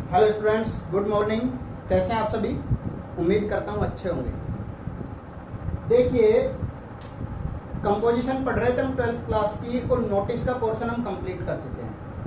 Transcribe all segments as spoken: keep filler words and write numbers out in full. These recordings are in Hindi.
Hello students, good morning. कैसे हैं आप सभी? उम्मीद करता हूँ अच्छे होंगे। देखिए, कंपोजिशन पढ़ रहे थे हम ट्वेल्थ क्लास की और नोटिस का पोर्शन हम कंप्लीट कर चुके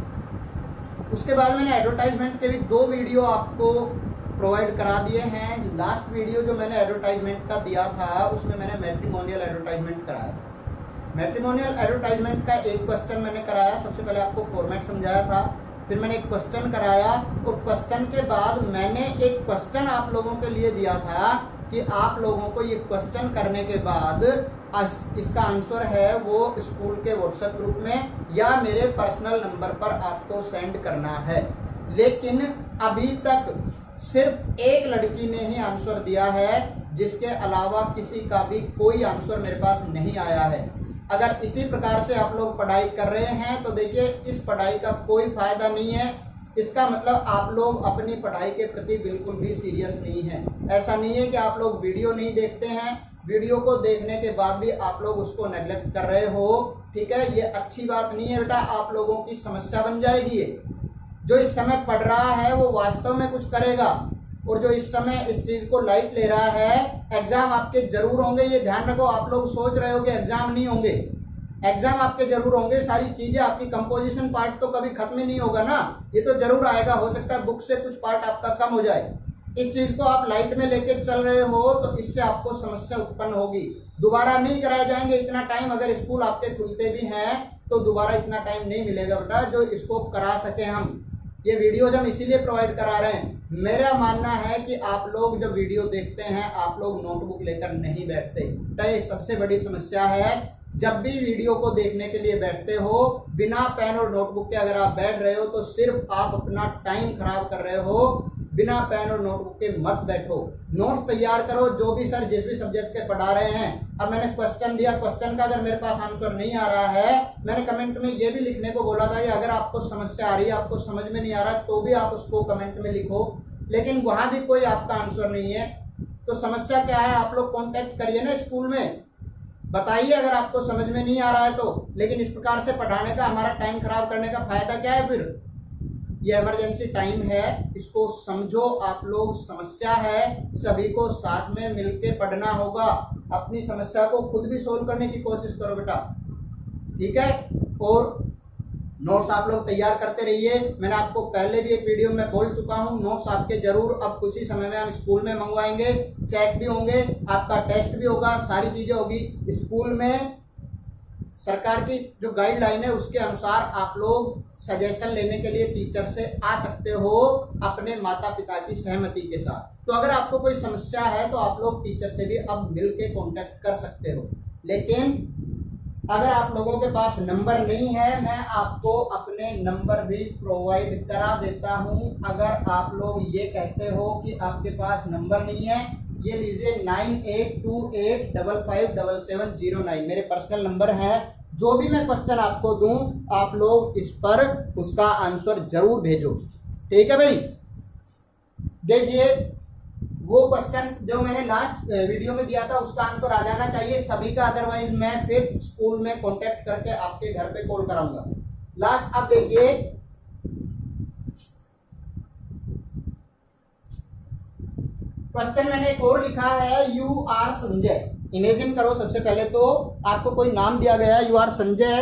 हैं। उसके बाद मैंने एडवर्टाइजमेंट के भी दो वीडियो आपको प्रोवाइड करा दिए हैं। लास्ट वीडियो जो मैंने एडवर्टाइजमेंट का दिया था उसमें मैंने मैट्रिमोनियल एडवर्टाइजमेंट कराया था। मैट्रिमोनियल एडवर्टाइजमेंट का एक क्वेश्चन मैंने कराया। सबसे पहले आपको फॉर्मेट समझाया था, फिर मैंने एक क्वेश्चन कराया और क्वेश्चन के बाद मैंने एक क्वेश्चन आप लोगों के लिए दिया था कि आप लोगों को ये क्वेश्चन करने के बाद इसका आंसर है वो स्कूल के व्हाट्सएप ग्रुप में या मेरे पर्सनल नंबर पर आपको सेंड करना है। लेकिन अभी तक सिर्फ एक लड़की ने ही आंसर दिया है, जिसके अलावा किसी का भी कोई आंसर मेरे पास नहीं आया है। अगर इसी प्रकार से आप लोग पढ़ाई कर रहे हैं तो देखिए, इस पढ़ाई का कोई फायदा नहीं है। इसका मतलब आप लोग अपनी पढ़ाई के प्रति बिल्कुल भी सीरियस नहीं है। ऐसा नहीं है कि आप लोग वीडियो नहीं देखते हैं, वीडियो को देखने के बाद भी आप लोग उसको नेग्लेक्ट कर रहे हो। ठीक है, ये अच्छी बात नहीं है बेटा। आप लोगों की समस्या बन जाएगी। ये जो इस समय पढ़ रहा है वो वास्तव में कुछ करेगा, और जो इस समय इस चीज को लाइट ले रहा है, एग्जाम आपके जरूर होंगे। ये ध्यान रखो। आप लोग सोच रहे हो कि एग्जाम नहीं होंगे, एग्जाम आपके जरूर होंगे। सारी चीजें आपकी कंपोजिशन पार्ट तो कभी खत्म ही नहीं होगा ना, ये तो जरूर आएगा। हो सकता है बुक से कुछ पार्ट आपका कम हो जाए। इस चीज को आप लाइट में लेके चल रहे हो तो इससे आपको समस्या उत्पन्न होगी। दोबारा नहीं कराए जाएंगे इतना टाइम। अगर स्कूल आपके खुलते भी हैं तो दोबारा इतना टाइम नहीं मिलेगा बेटा जो इसको करा सके हम। ये वीडियो हम इसीलिए प्रोवाइड करा रहे हैं। मेरा मानना है कि आप लोग जब वीडियो देखते हैं आप लोग नोटबुक लेकर नहीं बैठते। तो ये सबसे बड़ी समस्या है। जब भी वीडियो को देखने के लिए बैठते हो बिना पेन और नोटबुक के अगर आप बैठ रहे हो तो सिर्फ आप अपना टाइम खराब कर रहे हो। बिना पेन और नोटबुक के मत बैठो। नोट्स तैयार करो, जो भी सर जिस भी सब्जेक्ट के पढ़ा रहे हैं। अब मैंने क्वेश्चन दिया, क्वेश्चन का अगर मेरे पास आंसर नहीं आ रहा है, मैंने कमेंट में ये भी लिखने को बोला था कि अगर आपको समस्या आ रही है, आपको समझ में नहीं आ रहा तो भी आप उसको कमेंट में लिखो। लेकिन वहां भी कोई आपका आंसर नहीं है तो समस्या क्या है? आप लोग कॉन्टेक्ट करिए ना स्कूल में, बताइए अगर आपको समझ में नहीं आ रहा है तो। लेकिन इस प्रकार से पढ़ाने का, हमारा टाइम खराब करने का फायदा क्या है? फिर ये इमरजेंसी टाइम है, इसको समझो। आप लोग, समस्या है, सभी को साथ में मिलके पढ़ना होगा। अपनी समस्या को खुद भी सोल्व करने की कोशिश करो बेटा, ठीक है। और नोट्स आप लोग तैयार करते रहिए। मैंने आपको पहले भी एक वीडियो में बोल चुका हूं, नोट्स आपके जरूर अब कुछ ही समय में हम स्कूल में मंगवाएंगे। चेक भी होंगे, आपका टेस्ट भी होगा, सारी चीजें होगी। स्कूल में सरकार की जो गाइडलाइन है उसके अनुसार आप लोग सजेशन लेने के लिए टीचर से आ सकते हो अपने माता पिता की सहमति के साथ। तो अगर आपको कोई समस्या है तो आप लोग टीचर से भी अब मिलके कांटेक्ट कर सकते हो। लेकिन अगर आप लोगों के पास नंबर नहीं है, मैं आपको अपने नंबर भी प्रोवाइड करा देता हूं। अगर आप लोग ये कहते हो कि आपके पास नंबर नहीं है, ये लीजिए nine eight two eight double five double seven zero nine मेरे पर्सनल नंबर है। जो भी मैं क्वेश्चन आपको दूं आप लोग इस पर उसका आंसर जरूर भेजो, ठीक है भाई। देखिए, वो क्वेश्चन जो मैंने लास्ट वीडियो में दिया था उसका आंसर आ जाना चाहिए सभी का, अदरवाइज मैं फिर स्कूल में कांटेक्ट करके आपके घर पे कॉल कराऊंगा। लास्ट अब देखिए, क्वेश्चन मैंने एक और लिखा है, यू आर संजय। इमेजिन करो, सबसे पहले तो आपको कोई नाम दिया गया है, you are Sanjay.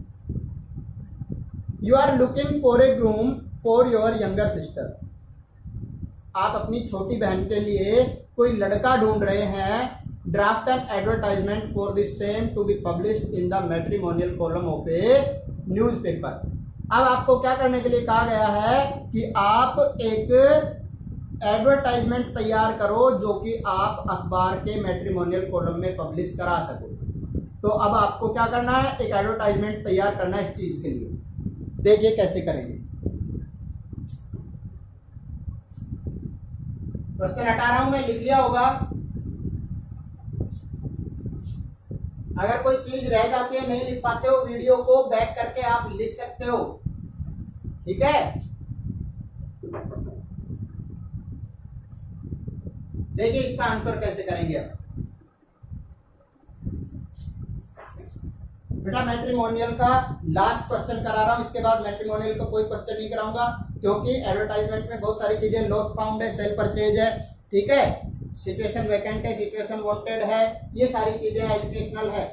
You are looking for a groom for your younger sister. आप अपनी छोटी बहन के लिए कोई लड़का ढूंढ रहे हैं। Draft an advertisement for the same to be published in the matrimonial column of a newspaper. अब आपको क्या करने के लिए कहा गया है कि आप एक एडवर्टाइजमेंट तैयार करो जो कि आप अखबार के मैट्रिमोनियल कॉलम में पब्लिश करा सको। तो अब आपको क्या करना है? एक एडवर्टाइजमेंट तैयार करना है इस चीज के लिए। देखिए कैसे करेंगे। प्रश्न हटा रहा हूं मैं, लिख लिया होगा। अगर कोई चीज रह जाती है, नहीं लिख पाते हो, वीडियो को बैक करके आप लिख सकते हो, ठीक है। देखिए इसका आंसर कैसे करेंगे आप। बेटा मैट्रिमोनियल का लास्ट क्वेश्चन करा रहा हूं, इसके बाद मैट्रिमोनियल का कोई क्वेश्चन नहीं कराऊंगा, क्योंकि एडवर्टाइजमेंट में बहुत सारी चीजें लॉस्ट फाउंड है, सेल परचेज है, ठीक है, सिचुएशन वैकेंट है, सिचुएशन वांटेड है, ये सारी चीजें एजुकेशनल है।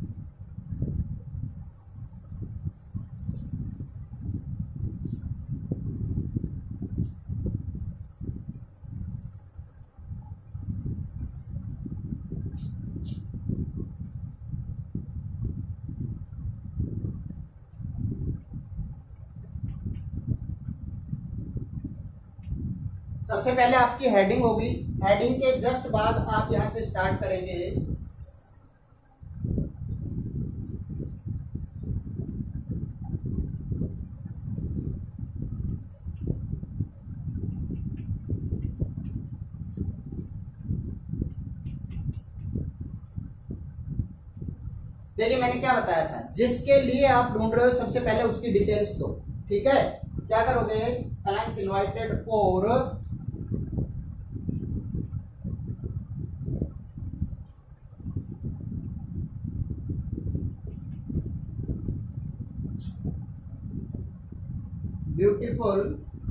सबसे पहले आपकी हेडिंग होगी, हेडिंग के जस्ट बाद आप यहां से स्टार्ट करेंगे। देखिए मैंने क्या बताया था, जिसके लिए आप ढूंढ रहे हो सबसे पहले उसकी डिटेल्स दो, ठीक है। क्या करोगे, clients invited for beautiful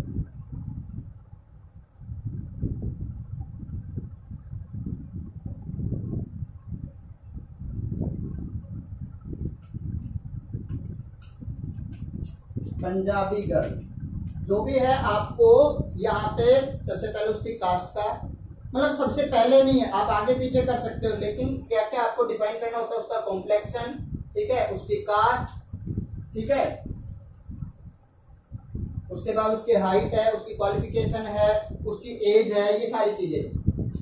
Punjabi girl, जो भी है आपको यहाँ पे सबसे पहले उसकी कास्ट का, मतलब सबसे पहले नहीं है, आप आगे पीछे कर सकते हो, लेकिन क्या क्या आपको डिफाइन करना होता है, उसका कॉम्प्लेक्शन, ठीक है, उसकी कास्ट, ठीक है, उसके बाद उसकी हाइट है, उसकी क्वालिफिकेशन है, उसकी एज है, ये सारी चीजें।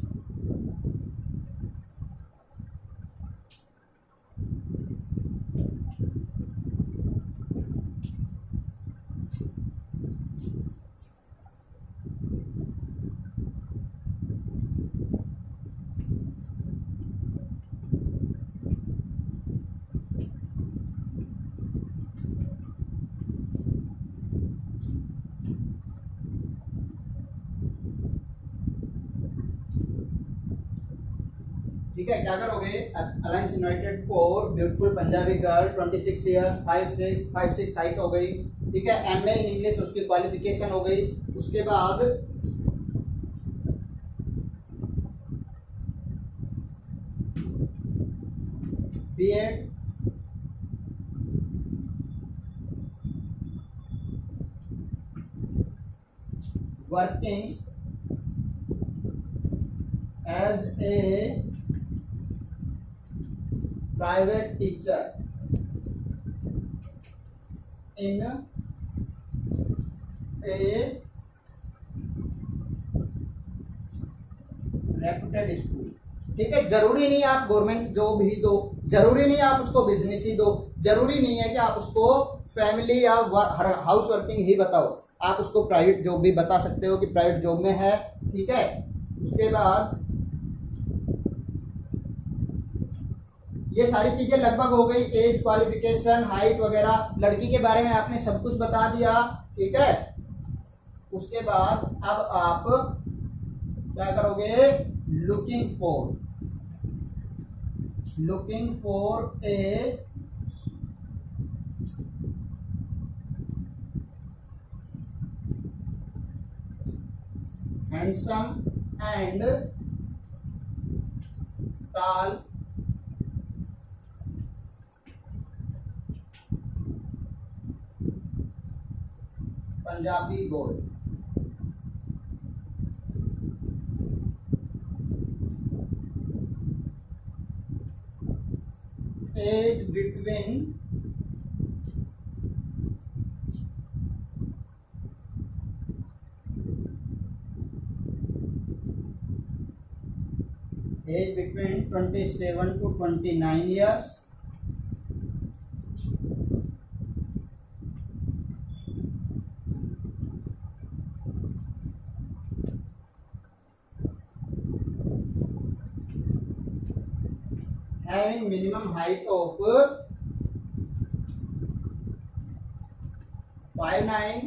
ठीक है, क्या करोगे, alliance invited for beautiful Punjabi girl, twenty six years, five six height हो गई, ठीक है, एमए इन इंग्लिश उसकी क्वालिफिकेशन हो गई। उसके बाद B Ed, working as a private teacher in a reputed school, ठीक है। जरूरी नहीं आप गवर्नमेंट जॉब ही दो, जरूरी नहीं आप उसको बिजनेस ही दो, जरूरी नहीं है कि आप उसको फैमिली या हाउस वर्किंग ही बताओ, आप उसको प्राइवेट जॉब भी बता सकते हो कि प्राइवेट जॉब में है, ठीक है। उसके बाद ये सारी चीजें लगभग हो गई, एज, क्वालिफिकेशन, हाइट वगैरह, लड़की के बारे में आपने सब कुछ बता दिया, ठीक है। उसके बाद अब आप क्या करोगे, looking for looking for a handsome and tall Punjabi girl, age between age between twenty seven to twenty nine years, having minimum height of five nine,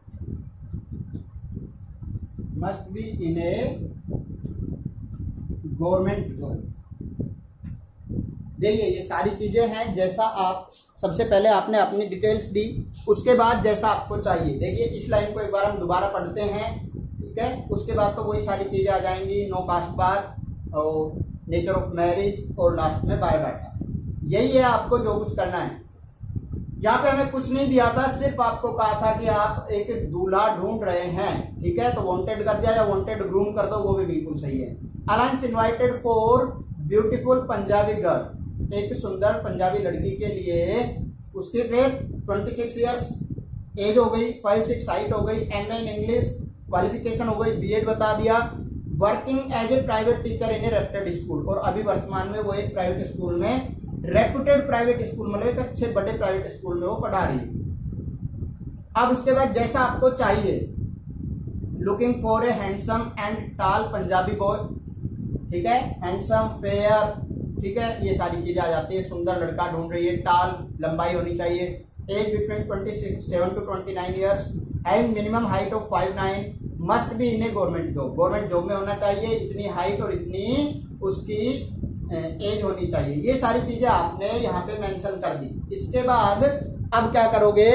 must be in a government job. देखिए ये सारी चीजें हैं, जैसा आप सबसे पहले आपने अपनी डिटेल्स दी, उसके बाद जैसा आपको चाहिए। देखिए इस लाइन को एक बार हम दोबारा पढ़ते हैं, ठीक है। उसके बाद तो वही सारी चीजें आ जाएंगी, नो कास्ट बार और नेचर ऑफ मैरिज और लास्ट में बायोडाटा। यही है आपको जो कुछ करना है। यहाँ पे हमें कुछ नहीं दिया था, सिर्फ आपको कहा था कि आप एक दूल्हा ढूंढ रहे हैं, ठीक है। तो वांटेड कर दिया या वांटेड ग्रूम कर दो, वो भी बिल्कुल सही है। Alliance invited for beautiful Punjabi girl, एक सुंदर पंजाबी लड़की के लिए। उसके फिर छब्बीस इयर्स एज हो गई, फाइव सिक्स हाइट हो गई, M A in English, qualification हो गई, बीएड बता दिया, working as a private teacher in a reputed school, और अभी वर्तमान में वो एक प्राइवेट स्कूल में, रेप्यूटेड प्राइवेट स्कूल मतलब एक अच्छे बड़े प्राइवेट स्कूल में वो पढ़ा रही है। अब उसके बाद जैसा आपको चाहिए, looking for a handsome and tall Punjabi boy, ठीक है, हैंडसम फेयर, ठीक है, ये सारी चीजें आ जाती है। सुंदर लड़का ढूंढ रही है, टाल लंबाई होनी चाहिए, age between twenty seven to twenty nine years, having minimum height of five nine, must be in a government job, government job में होना चाहिए, इतनी हाइट और इतनी उसकी एज होनी चाहिए। ये सारी चीजें आपने यहाँ पे मेंशन कर दी। इसके बाद अब क्या करोगे,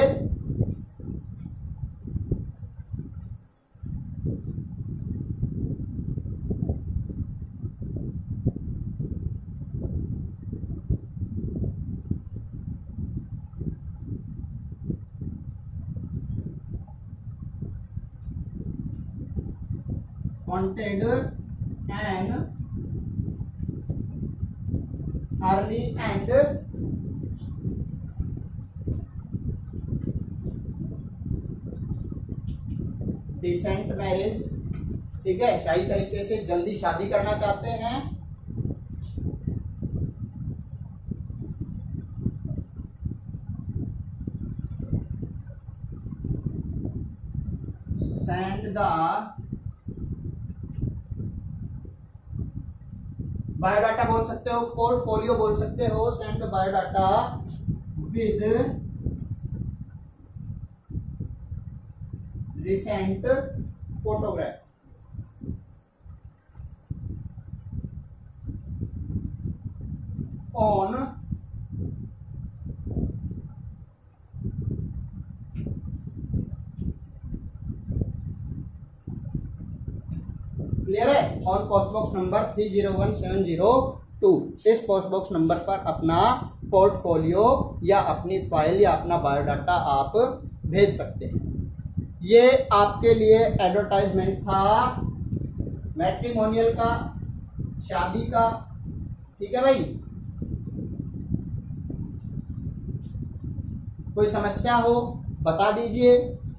wanted an early and decent marriage, ठीक है, शाही तरीके से जल्दी शादी करना चाहते हैं। सेंड द बायोडाटा बोल सकते हो, पोर्टफोलियो बोल सकते हो, send the biodata with recent photograph. On clear है, on post box number three zero one seven zero two. इस पोस्ट बॉक्स नंबर पर अपना पोर्टफोलियो या अपनी फाइल या अपना बायोडाटा आप भेज सकते हैं। ये आपके लिए एडवर्टाइजमेंट था मैट्रिमोनियल का, शादी का, ठीक है भाई। कोई समस्या हो बता दीजिए।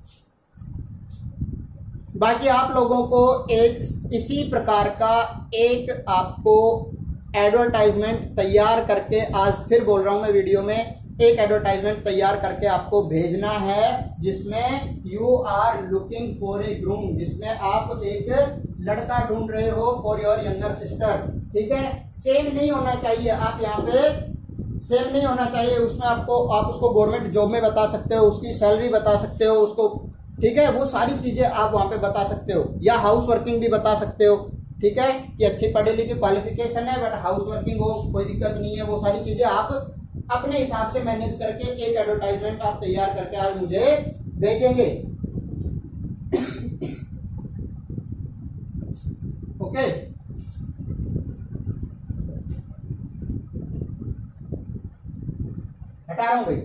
बाकी आप लोगों को एक इसी प्रकार का एक आपको एडवर्टाइजमेंट तैयार करके, आज फिर बोल रहा हूं मैं वीडियो में, एक एडवर्टाइजमेंट तैयार करके आपको भेजना है, जिसमें you are looking for a groom, जिसमें आप एक लड़का ढूंढ रहे हो फॉर योर यंगर सिस्टर, ठीक है। सेम नहीं होना चाहिए, आप यहाँ पे सेम नहीं होना चाहिए। उसमें आपको आप उसको गवर्नमेंट जॉब में बता सकते हो, उसकी सैलरी बता सकते हो उसको, ठीक है, वो सारी चीजें आप वहां पे बता सकते हो, या हाउस वर्किंग भी बता सकते हो, ठीक है, कि अच्छी पढ़े लिखे क्वालिफिकेशन है बट हाउस वर्किंग हो, कोई दिक्कत नहीं है। वो सारी चीजें आप अपने हिसाब से मैनेज करके एक एडवर्टाइजमेंट आप तैयार करके आज मुझे भेजेंगे। ओके, हटा रहा हूं भाई।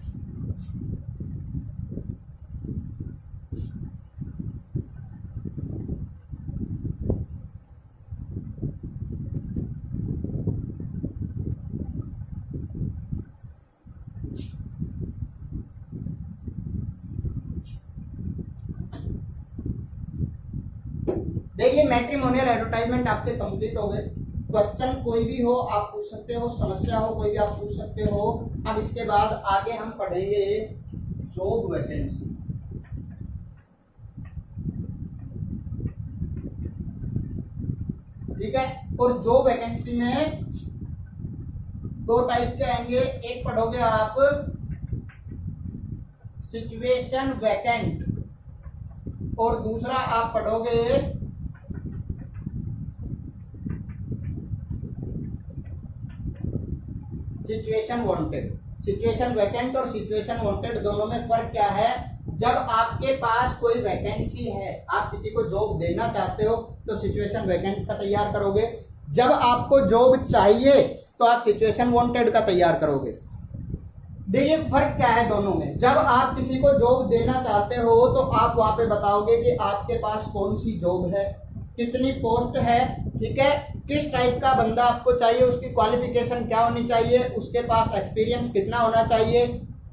देखिए मैट्रिमोनियल एडवर्टाइजमेंट आपके कंप्लीट हो गए। क्वेश्चन कोई भी हो आप पूछ सकते हो, समस्या हो कोई भी आप पूछ सकते हो। अब इसके बाद आगे हम पढ़ेंगे जॉब वैकेंसी। ठीक है, और जॉब वैकेंसी में दो टाइप के आएंगे, एक पढ़ोगे आप सिचुएशन वैकेंट और दूसरा आप पढ़ोगे सिचुएशन वांटेड। सिचुएशन वैकेंट और सिचुएशन वांटेड दोनों में फर्क क्या है? जब आपके पास कोई वैकेंसी है, आप किसी को जॉब देना चाहते हो तो सिचुएशन वैकेंट का तैयार करोगे। जब आपको जॉब चाहिए तो आप सिचुएशन वांटेड का तैयार करोगे। देखिए फर्क क्या है दोनों में। जब आप किसी को जॉब देना चाहते हो तो आप वहां पे बताओगे कि आपके पास कौन सी जॉब है, कितनी पोस्ट है, ठीक है, किस टाइप का बंदा आपको चाहिए, उसकी क्वालिफिकेशन क्या होनी चाहिए, उसके पास एक्सपीरियंस कितना होना चाहिए,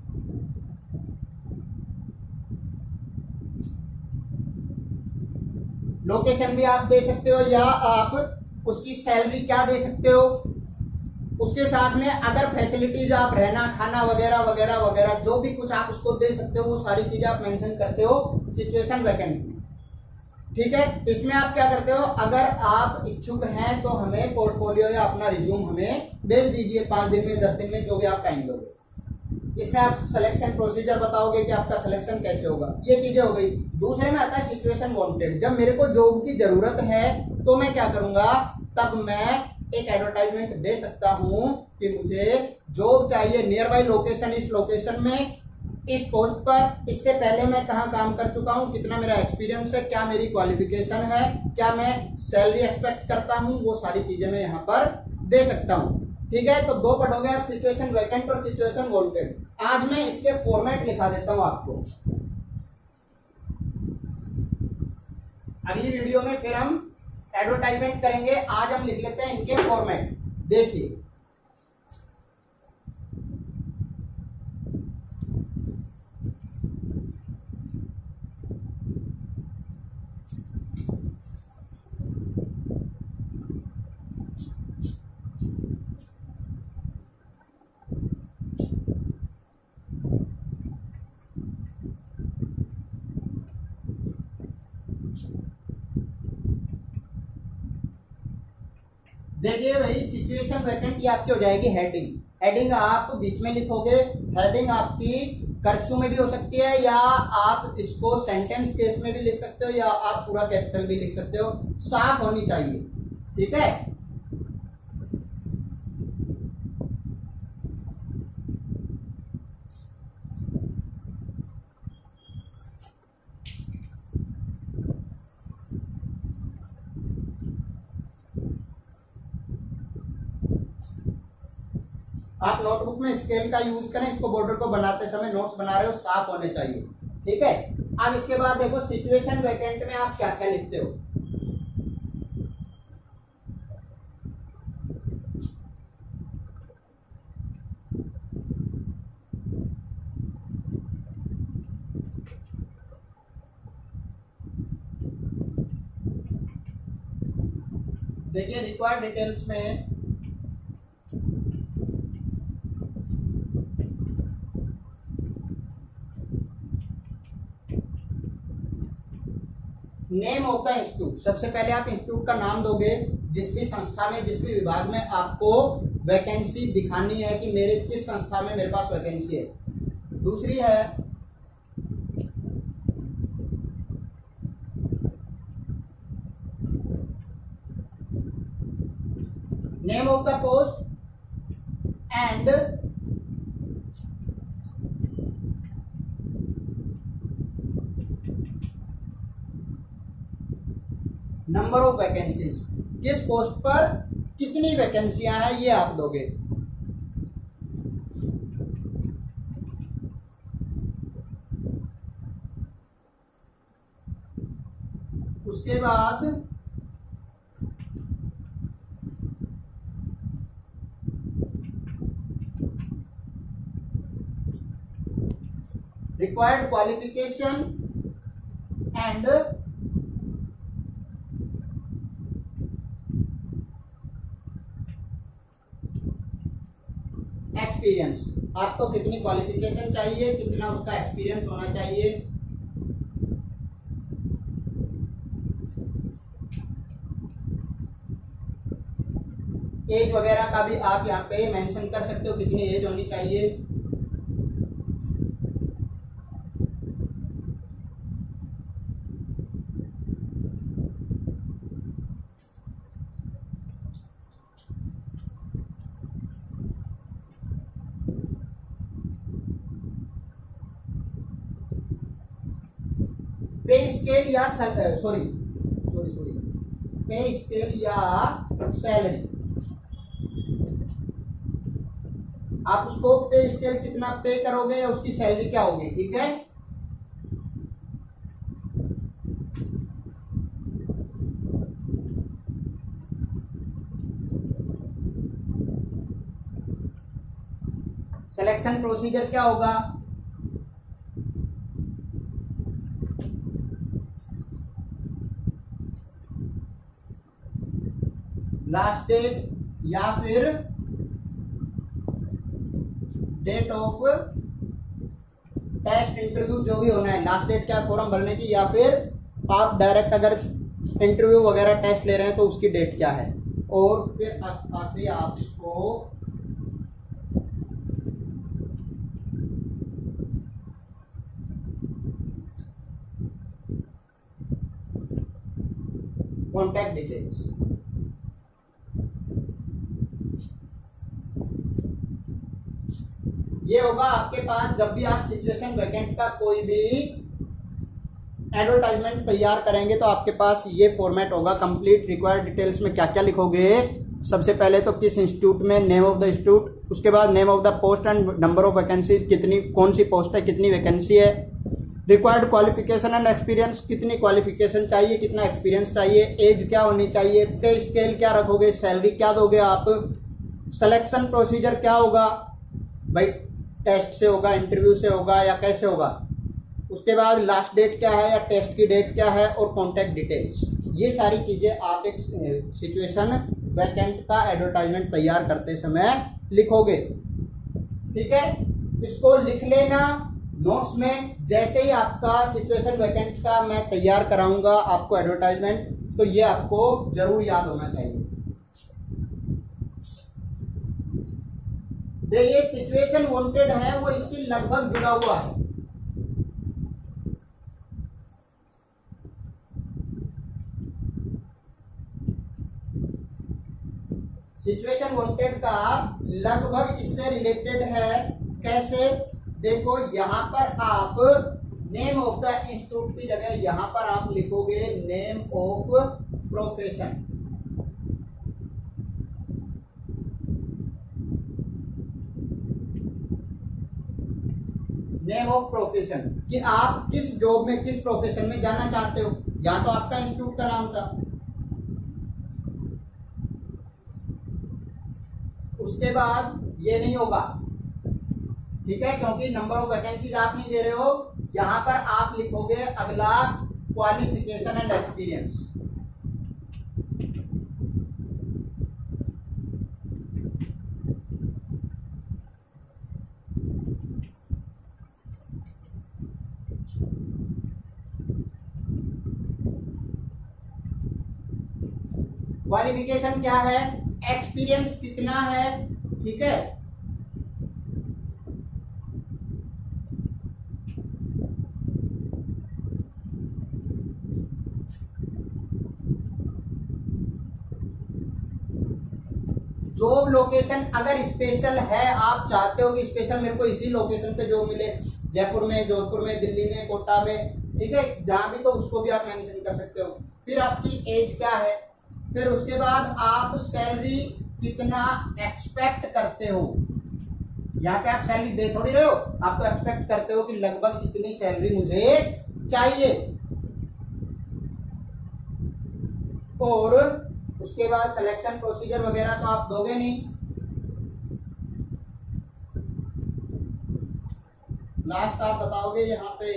लोकेशन भी आप दे सकते हो या आप उसकी सैलरी क्या दे सकते हो, उसके साथ में अदर फैसिलिटीज आप रहना खाना वगैरह वगैरह वगैरह जो भी कुछ आप उसको दे सकते हो, वो सारी चीजें आप मेंशन करते हो सिचुएशन वैकेंट में। ठीक है, इसमें आप क्या करते हो, अगर आप इच्छुक हैं तो हमें पोर्टफोलियो या अपना रिज्यूम हमें भेज दीजिए, पांच दिन में दस दिन में जो भी आप टाइम दोगे। इसमें आप सिलेक्शन प्रोसीजर बताओगे कि आपका सिलेक्शन कैसे होगा, ये चीजें हो गई। दूसरे में आता है सिचुएशन वांटेड। जब मेरे को जॉब की जरूरत है तो मैं क्या करूंगा, तब मैं एक एडवर्टाइजमेंट दे सकता हूं कि मुझे जॉब चाहिए, नियर बाई लोकेशन, इस लोकेशन में, इस पोस्ट पर, इससे पहले मैं कहां काम कर चुका हूं, कितना मेरा एक्सपीरियंस है, क्या मेरी क्वालिफिकेशन है, क्या मैं सैलरी एक्सपेक्ट करता हूं, वो सारी चीजें मैं यहाँ पर दे सकता हूं। ठीक है, तो दो पढ़ोगे आप, सिचुएशन वैकेंट और सिचुएशन वांटेड। आज मैं इसके फॉर्मेट लिखा देता हूं आपको। अगली वीडियो में फिर हम एडवर्टाइजमेंट करेंगे, आज हम लिख लेते हैं इनके फॉर्मेट। देखिए देखिए भाई, सिचुएशन वैकेंट ये आपकी हो जाएगी हेडिंग। हेडिंग आप बीच में लिखोगे। हेडिंग आपकी कर्सू में भी हो सकती है या आप इसको सेंटेंस केस में भी लिख सकते हो या आप पूरा कैपिटल भी लिख सकते हो, साफ होनी चाहिए। ठीक है, आप नोटबुक में स्केल का यूज करें, इसको बॉर्डर को बनाते समय नोट्स बना रहे हो साफ होने चाहिए। ठीक है, अब इसके बाद देखो सिचुएशन वैकेंट में आप क्या क्या लिखते हो। देखिए रिक्वायर्ड डिटेल्स में नेम ऑफ द इंस्टीट्यूट, सबसे पहले आप इंस्टीट्यूट का नाम दोगे, जिस भी संस्था में, जिस भी विभाग में आपको वैकेंसी दिखानी है कि मेरे किस संस्था में मेरे पास वैकेंसी है। दूसरी है name of the post and number of vacancies, किस पोस्ट पर कितनी वैकेंसियां हैं ये आप दोगे। उसके बाद रिक्वायर्ड क्वालिफिकेशन एंड एक्सपीरियंस, आपको कितनी क्वालिफिकेशन चाहिए, कितना उसका एक्सपीरियंस होना चाहिए। एज वगैरह का भी आप यहाँ पे मेंशन कर सकते हो, कितनी एज होनी चाहिए। स्केल या sorry sorry sorry pay scale या सैलरी, आप उसको पे स्केल कितना पे करोगे या उसकी सैलरी क्या होगी, ठीक है। सिलेक्शन प्रोसीजर क्या होगा, लास्ट डेट या फिर डेट ऑफ टेस्ट इंटरव्यू, जो भी होना है, लास्ट डेट क्या है फॉर्म भरने की, या फिर आप डायरेक्ट अगर इंटरव्यू वगैरह टेस्ट ले रहे हैं तो उसकी डेट क्या है, और फिर आखिरी आपको कॉन्टैक्ट डिटेल्स। ये होगा आपके पास जब भी आप सिचुएशन वैकेंट का कोई भी एडवर्टाइजमेंट तैयार करेंगे तो आपके पास ये फॉर्मेट होगा। कंप्लीट रिक्वायर्ड डिटेल्स में क्या क्या लिखोगे, सबसे पहले तो किस इंस्टीट्यूट में, नेम ऑफ द इंस्टीट्यूट, उसके बाद name of the post and number of vacancies, कितनी कौन सी पोस्ट है, कितनी वैकेंसी है, रिक्वायर्ड क्वालिफिकेशन एंड एक्सपीरियंस, कितनी क्वालिफिकेशन चाहिए, कितना एक्सपीरियंस चाहिए, एज क्या होनी चाहिए, पे स्केल क्या रखोगे, सैलरी क्या दोगे आप, सिलेक्शन प्रोसीजर क्या होगा, भाई टेस्ट से होगा, इंटरव्यू से होगा या कैसे होगा, उसके बाद लास्ट डेट क्या है या टेस्ट की डेट क्या है, और कॉन्टैक्ट डिटेल्स। ये सारी चीजें आप एक सिचुएशन वैकेंट का एडवर्टाइजमेंट तैयार करते समय लिखोगे, ठीक है। इसको लिख लेना नोट्स में, जैसे ही आपका सिचुएशन वैकेंट का मैं तैयार कराऊंगा आपको एडवर्टाइजमेंट, तो ये आपको जरूर याद होना चाहिए। ये सिचुएशन वांटेड है वो इससे लगभग जुड़ा हुआ है। सिचुएशन वांटेड का लगभग इससे रिलेटेड है। कैसे, देखो यहां पर आप नेम ऑफ द इंस्टीट्यूट की जगह यहां पर आप लिखोगे name of profession. Name of profession कि आप किस जॉब में, किस प्रोफेशन में जाना चाहते हो। यहां तो आपका इंस्टीट्यूट का नाम था, उसके बाद ये नहीं होगा, ठीक है, क्योंकि नंबर ऑफ वैकेंसीज आप नहीं दे रहे हो। यहां पर आप लिखोगे अगला क्वालिफिकेशन एंड एक्सपीरियंस। क्वालिफिकेशन क्या है, एक्सपीरियंस कितना है, ठीक है। जॉब लोकेशन अगर स्पेशल है, आप चाहते हो कि स्पेशल मेरे को इसी लोकेशन पे जॉब मिले, जयपुर में, जोधपुर में, दिल्ली में, कोटा में, ठीक है, जहां भी, तो उसको भी आप मेंशन कर सकते हो। फिर आपकी एज क्या है, फिर उसके बाद आप सैलरी कितना एक्सपेक्ट करते हो। यहाँ पे आप सैलरी दे थोड़ी रहे हो, आप तो एक्सपेक्ट करते हो कि लगभग इतनी सैलरी मुझे चाहिए। और उसके बाद सिलेक्शन प्रोसीजर वगैरह तो आप दोगे नहीं। लास्ट आप बताओगे यहाँ पे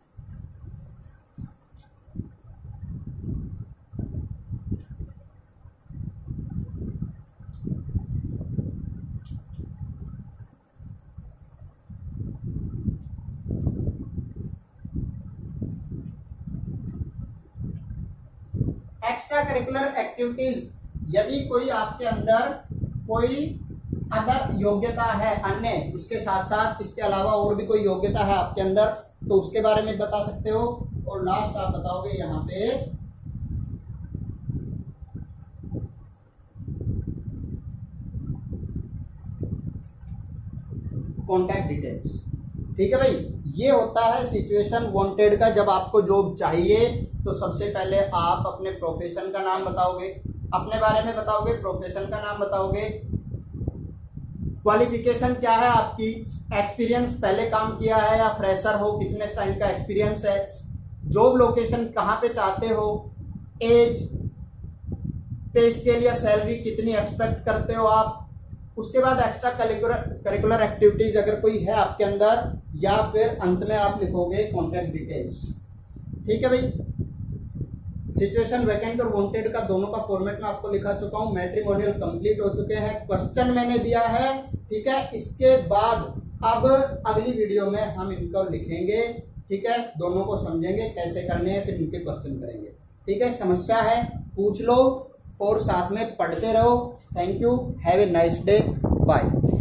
एक्स्ट्रा करिकुलर एक्टिविटीज। यदि कोई आपके अंदर कोई अदर योग्यता है, अन्य इसके साथ साथ इसके अलावा और भी कोई योग्यता है आपके अंदर, तो उसके बारे में बता सकते हो। और लास्ट आप बताओगे यहाँ पे कॉन्टैक्ट डिटेल्स, ठीक है भाई, ये होता है सिचुएशन वांटेड का। जब आपको जॉब चाहिए तो सबसे पहले आप अपने प्रोफेशन का नाम बताओगे, अपने बारे में बताओगे, प्रोफेशन का नाम बताओगे, क्वालिफिकेशन क्या है आपकी, एक्सपीरियंस पहले काम किया है या फ्रेशर हो, कितने टाइम का एक्सपीरियंस है, जॉब लोकेशन कहाँ पे चाहते हो, एज, पे स्केल या सैलरी कितनी एक्सपेक्ट करते हो आप। उसके बाद एक्स्ट्रा करिकुलर एक्टिविटीज अगर कोई है आपके अंदर, या फिर अंत में आप लिखोगे कॉन्टैक्ट डिटेल्स। ठीक है भाई, सिचुएशन वैकेंट और वांटेड का दोनों का फॉर्मेट में आपको लिखा चुका हूं। मैट्रिमोनियल कंप्लीट हो चुके हैं, क्वेश्चन मैंने दिया है। ठीक है, इसके बाद अब अगली वीडियो में हम इनको लिखेंगे। ठीक है, दोनों को समझेंगे कैसे करने हैं, फिर इनके क्वेश्चन करेंगे। ठीक है, समस्या है पूछ लो और साथ में पढ़ते रहो। Thank you, have a nice day, bye.